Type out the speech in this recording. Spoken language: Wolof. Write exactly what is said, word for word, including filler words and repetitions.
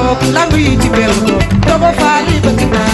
lamb yi ci benn togo faali bëgg naa